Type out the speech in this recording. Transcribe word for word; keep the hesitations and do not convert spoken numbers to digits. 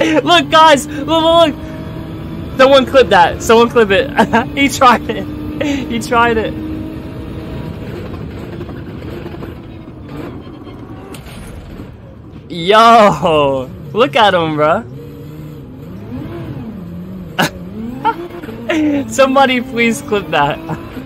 Look, guys! Look, look, look! Someone clip that. Someone clip it. He tried it. He tried it. Yo! Look at him, bro. Somebody please clip that.